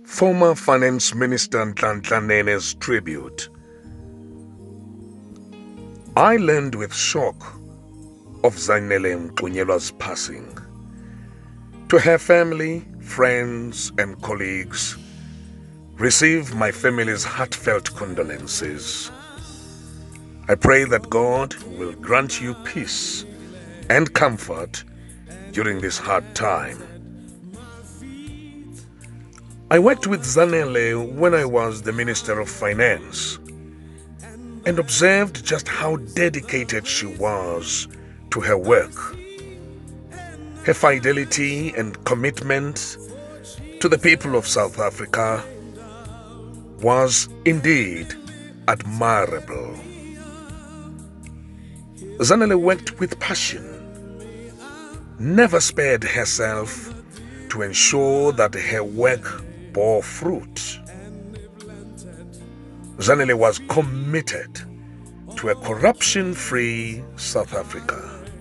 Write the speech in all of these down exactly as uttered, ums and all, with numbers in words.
Former Finance Minister Nhlanhla Nene's tribute. I learned with shock of Zanele Mxunyelwa's passing. To her family, friends and colleagues, receive my family's heartfelt condolences. I pray that God will grant you peace and comfort during this hard time. I worked with Zanele when I was the Minister of Finance and observed just how dedicated she was to her work. Her fidelity and commitment to the people of South Africa was indeed admirable. Zanele worked with passion, never spared herself to ensure that her work bore fruit. Zanele was committed to a corruption-free South Africa.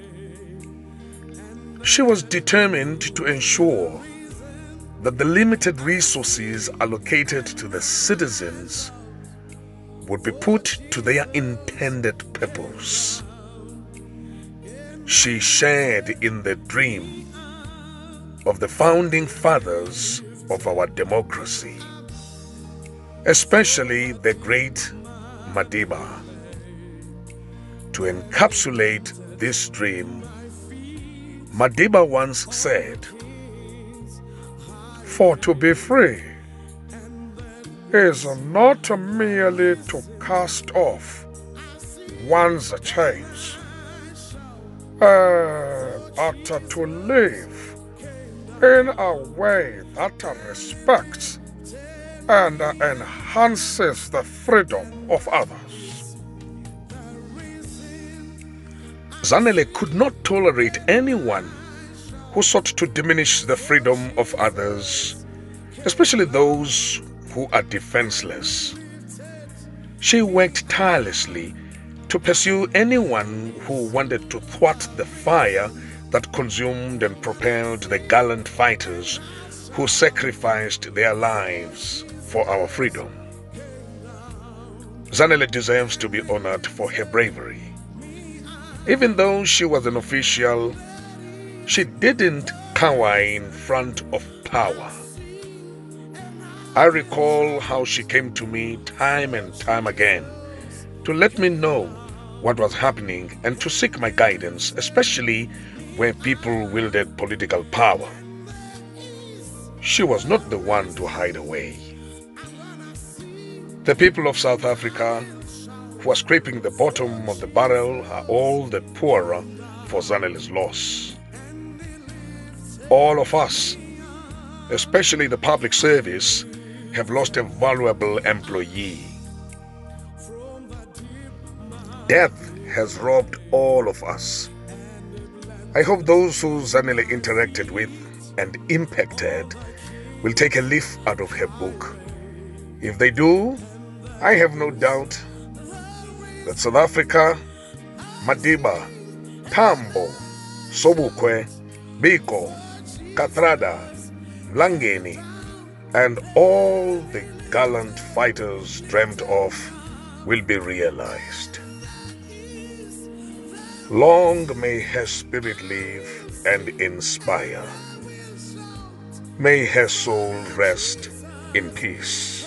She was determined to ensure that the limited resources allocated to the citizens would be put to their intended purpose. She shared in the dream of the founding fathers of our democracy, especially the great Madiba. To encapsulate this dream, Madiba once said, "For to be free is not merely to cast off one's chains, uh, but to live in a way that respects and enhances the freedom of others." Zanele could not tolerate anyone who sought to diminish the freedom of others, especially those who are defenseless. She worked tirelessly to pursue anyone who wanted to thwart the fire that consumed and propelled the gallant fighters who sacrificed their lives for our freedom. Zanele deserves to be honored for her bravery. Even though she was an official, she didn't cower in front of power. I recall how she came to me time and time again to let me know what was happening and to seek my guidance, especially where people wielded political power. She was not the one to hide away. The people of South Africa who are scraping the bottom of the barrel are all the poorer for Zanele's loss. All of us, especially the public service, have lost a valuable employee. Death has robbed all of us. I hope those who Zanele interacted with and impacted will take a leaf out of her book. If they do, I have no doubt that South Africa, Madiba, Tambo, Sobukwe, Biko, Kathrada, Mlangeni, and all the gallant fighters dreamt of will be realized. Long may her spirit live and inspire. May her soul rest in peace.